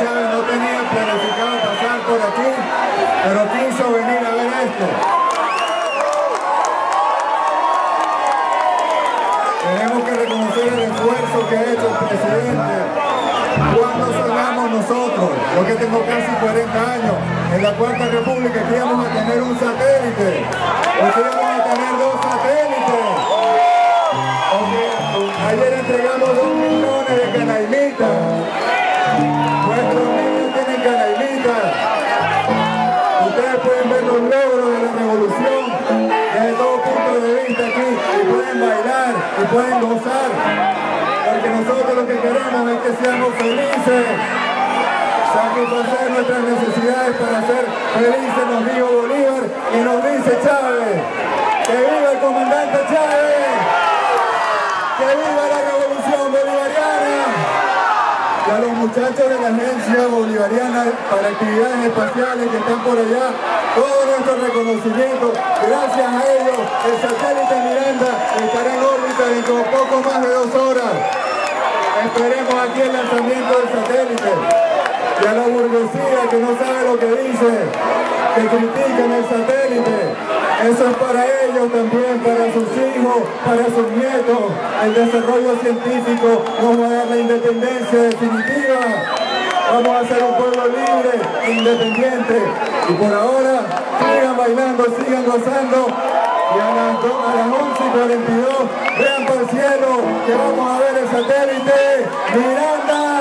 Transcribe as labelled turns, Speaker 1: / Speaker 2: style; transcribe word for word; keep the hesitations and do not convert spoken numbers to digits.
Speaker 1: Chávez no tenía planificado pasar por aquí, pero quiso venir a ver esto. Tenemos que reconocer el esfuerzo que ha hecho el presidente. Cuando soñamos nosotros, yo que tengo casi cuarenta años, en la Cuarta República que íbamos a tener un satélite, o que íbamos a tener dos satélites, o que ayer entregamos dos millones de canaimitas. Nuestros niños tienen canaimitas. Ustedes pueden ver los logros de la revolución desde todo punto de vista aquí, y pueden bailar, y pueden gozar, porque nosotros lo que queremos es que seamos felices, satisfacer nuestras necesidades para ser felices, nos dijo Bolívar y nos dice Chávez. ¡Que viva el comandante Chávez! ¡Que viva la revolución bolivariana! Y a los muchachos de la Agencia Bolivariana para Actividades Espaciales que están por allá, todo nuestro reconocimiento. Gracias a ellos, el satélite Miranda estará en órbita dentro de poco más de dos horas. Esperemos aquí el lanzamiento del satélite. Y a la burguesía que no sabe lo que dice, que critican el satélite, eso es para ellos también, para sus hijos, para sus nietos. El desarrollo científico nos va a dar la independencia definitiva. Vamos a ser un pueblo libre, independiente. Y por ahora, sigan bailando, sigan gozando. Y a las, a las once y cuarenta y dos, vean por el cielo que vamos a ver el satélite Miranda.